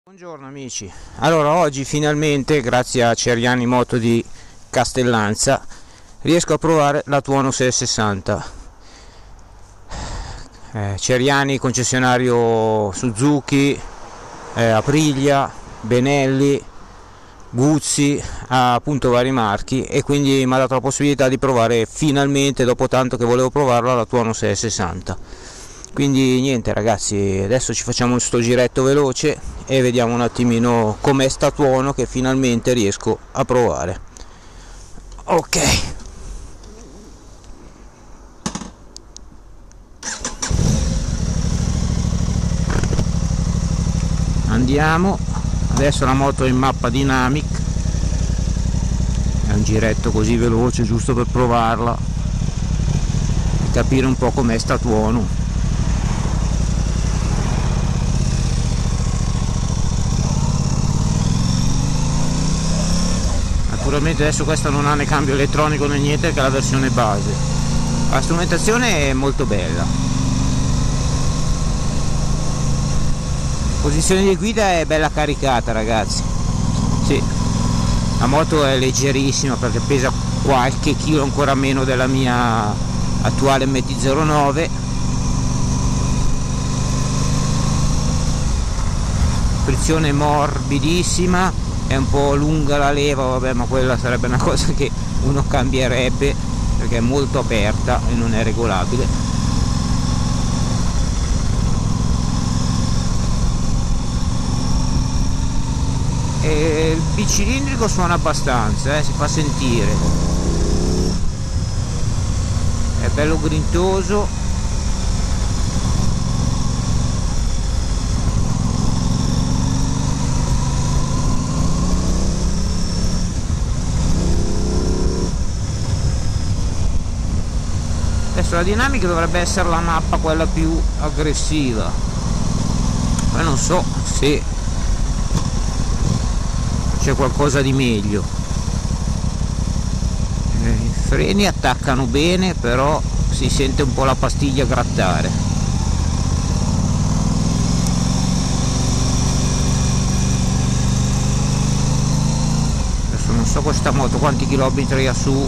Buongiorno amici, allora oggi finalmente grazie a Ceriani Moto di Castellanza riesco a provare la Tuono 660. Ceriani concessionario Suzuki, Aprilia, Benelli, Guzzi, ha appunto vari marchi e quindi mi ha dato la possibilità di provare finalmente, dopo tanto che volevo provarla, la Tuono 660. Quindi niente ragazzi, adesso ci facciamo sto giretto veloce e vediamo un attimino com'è sta Tuono che finalmente riesco a provare. Ok, andiamo. Adesso la moto è in mappa Dynamic, è un giretto così veloce giusto per provarla e capire un po' com'è sta Tuono. Naturalmente adesso questa non ha né cambio elettronico né niente perché è la versione base. La strumentazione è molto bella, posizione di guida è bella caricata ragazzi, sì, la moto è leggerissima perché pesa qualche chilo ancora meno della mia attuale MT-09. Frizione morbidissima, è un po' lunga la leva, vabbè, ma quella sarebbe una cosa che uno cambierebbe perché è molto aperta e non è regolabile. E il bicilindrico suona abbastanza, si fa sentire, è bello grintoso. Adesso la dinamica dovrebbe essere la mappa quella più aggressiva, poi non so se c'è qualcosa di meglio. I freni attaccano bene, però si sente un po' la pastiglia grattare. Adesso non so questa moto quanti chilometri ha su.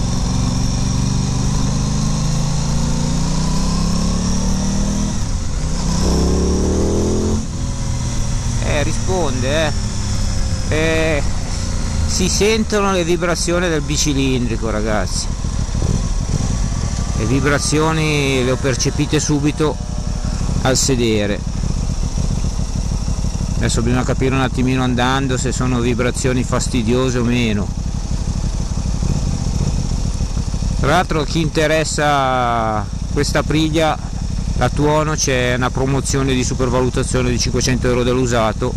Risponde, si sentono le vibrazioni del bicilindrico ragazzi, le vibrazioni le ho percepite subito al sedere. Adesso bisogna capire un attimino andando se sono vibrazioni fastidiose o meno. Tra l'altro chi interessa questa Aprilia, la Tuono, c'è una promozione di supervalutazione di 500 euro dell'usato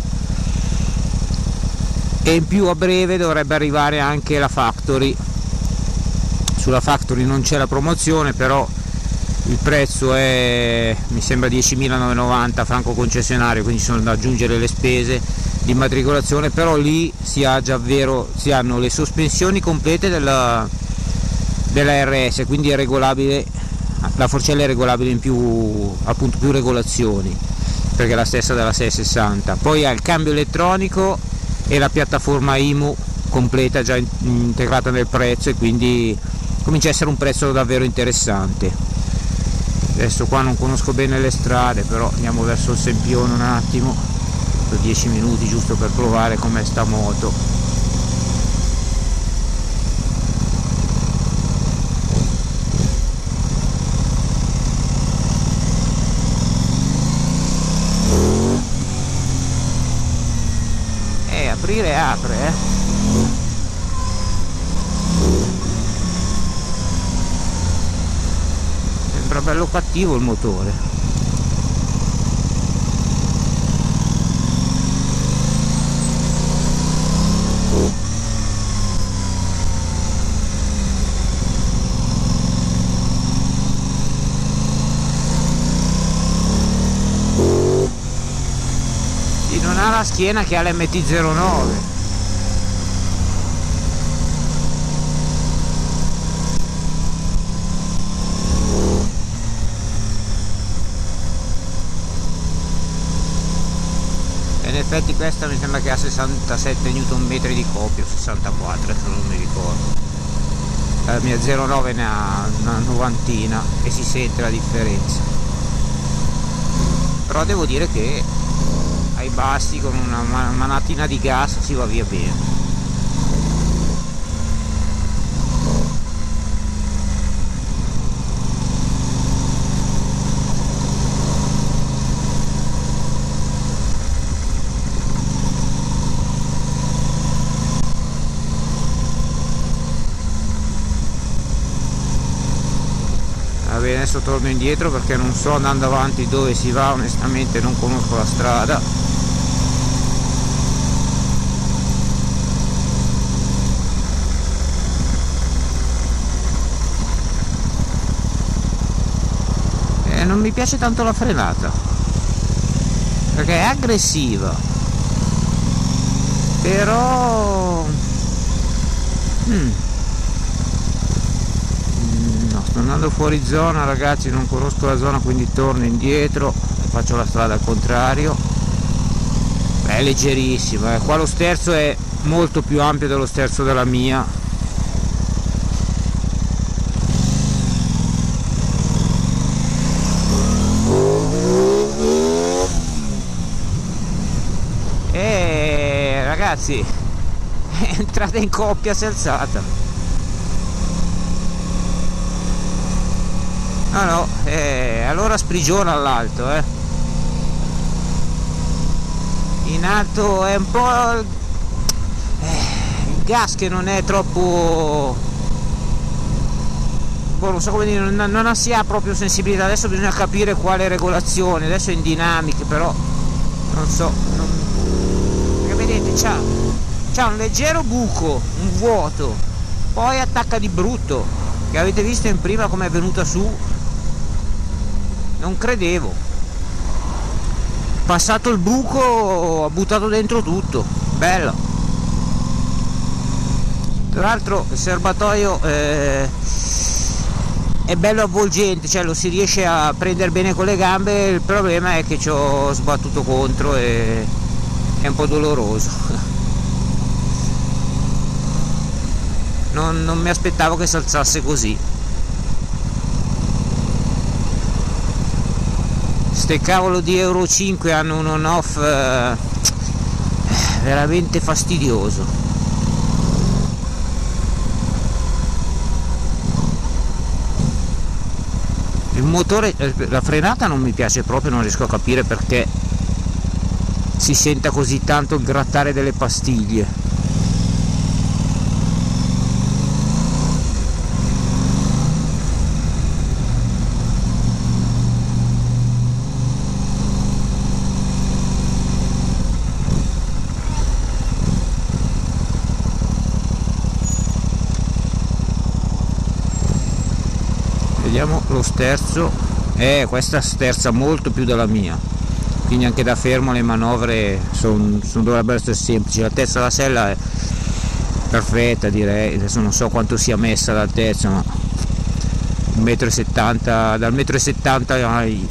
e in più a breve dovrebbe arrivare anche la Factory. Sulla Factory non c'è la promozione, però il prezzo è, mi sembra, 10.990 franco concessionario, quindi sono da aggiungere le spese di immatricolazione, però lì si hanno le sospensioni complete della RS, quindi è regolabile. La forcella è regolabile in più, appunto, più regolazioni, perché è la stessa della 660. Poi ha il cambio elettronico e la piattaforma IMU completa già integrata nel prezzo, e quindi comincia a essere un prezzo davvero interessante. Adesso qua non conosco bene le strade, però andiamo verso il Sempione un attimo, 10 minuti giusto per provare com'è sta moto. Aprire apre, sembra bello cattivo il motore. Non ha la schiena che ha l'MT-09. effetti questa mi sembra che ha 67 Nm di copia, 64 se non mi ricordo. La mia 09 ne ha una novantina e si sente la differenza, però devo dire che ai bassi con una manatina di gas si va via bene. Va bene, adesso torno indietro perché non so andando avanti dove si va, onestamente non conosco la strada. Non mi piace tanto la frenata perché è aggressiva, però no, sto andando fuori zona ragazzi, non conosco la zona, quindi torno indietro, faccio la strada al contrario. È leggerissima, qua lo sterzo è molto più ampio dello sterzo della mia. Ragazzi, è entrata in coppia, si è alzata. No, allora sprigiona all'alto, in alto è un po' il gas che non è troppo, non so come dire, non si ha proprio sensibilità. Adesso bisogna capire quale regolazione, adesso è in dinamiche, però non so, perché vedete c'ha un leggero buco, un vuoto, poi attacca di brutto, che avete visto in prima come è venuta su, non credevo. Passato il buco ha buttato dentro tutto, bello. Tra l'altro il serbatoio è bello avvolgente, cioè lo si riesce a prendere bene con le gambe, il problema è che ci ho sbattuto contro e è un po' doloroso. Non mi aspettavo che si alzasse così. Ste cavolo di Euro 5 hanno un on-off veramente fastidioso. Il motore, la frenata non mi piace proprio, non riesco a capire perché si senta così tanto il grattare delle pastiglie. Vediamo lo sterzo, questa sterza molto più della mia, quindi anche da fermo le manovre dovrebbero essere semplici. La testa della sella è perfetta, direi. Adesso non so quanto sia messa l'altezza, ma 1,70 m, dal 1,70 m ai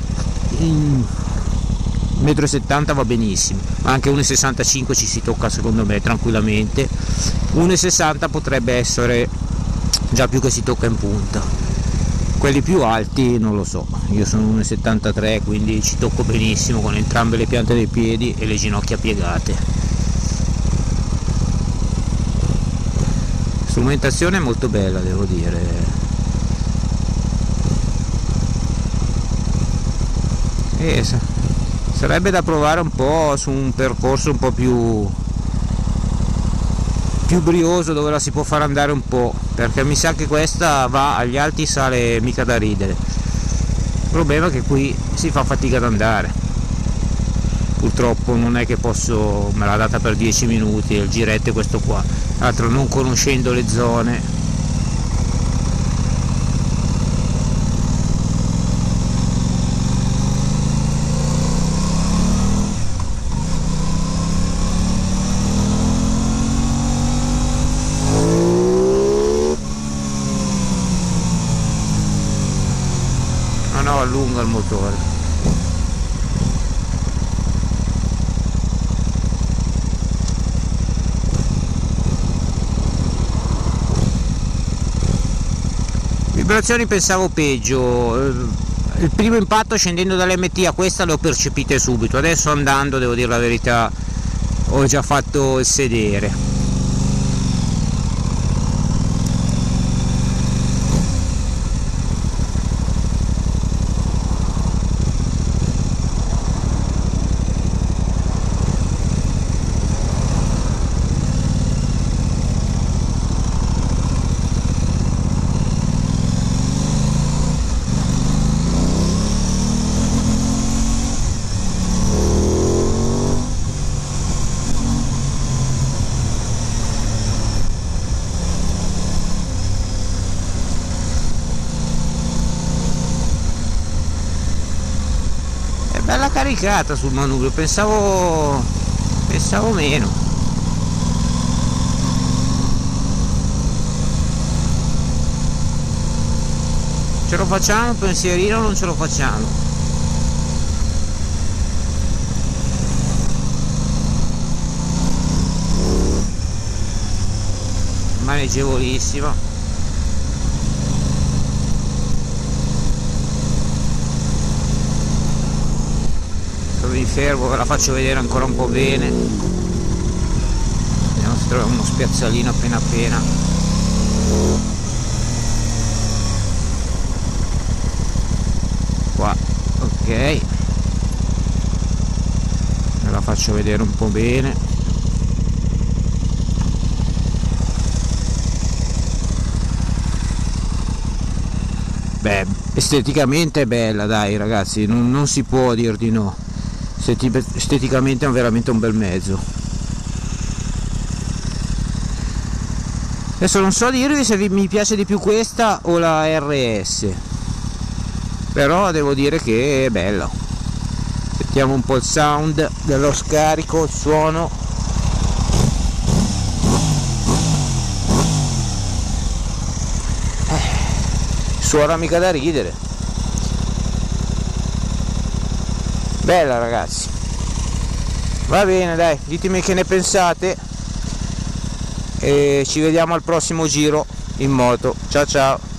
1,70 m va benissimo, ma anche 1,65 m ci si tocca secondo me tranquillamente. 1,60 m potrebbe essere già più che si tocca in punta. Quelli più alti non lo so, io sono 1,73 m, quindi ci tocco benissimo con entrambe le piante dei piedi e le ginocchia piegate. Strumentazione molto bella, devo dire. Sarebbe da provare un po' su un percorso un po' più brioso, dove la si può far andare un po', perché mi sa che questa va agli alti, sale mica da ridere. Il problema è che qui si fa fatica ad andare, purtroppo non è che posso, me l'ha data per 10 minuti e il giretto è questo qua, tra l'altro non conoscendo le zone. Allunga il motore. Vibrazioni pensavo peggio, il primo impatto scendendo dall'MT a questa le ho percepite subito, adesso andando, devo dire la verità, ho già fatto il sedere. Bella caricata sul manubrio, pensavo meno. Ce lo facciamo un pensierino o non ce lo facciamo? Maneggevolissima. Mi fermo, ve la faccio vedere ancora un po' bene, vediamo se troviamo uno spiazzalino appena qua. Ok, ve la faccio vedere un po' bene. Beh, esteticamente è bella, dai ragazzi, non si può dir di no. Esteticamente è veramente un bel mezzo. Adesso non so dirvi se mi piace di più questa o la RS, però devo dire che è bella. Sentiamo un po' il sound dello scarico, il suono. Suona mica da ridere. Bella ragazzi, va bene, dai, ditemi che ne pensate e ci vediamo al prossimo giro in moto. Ciao ciao.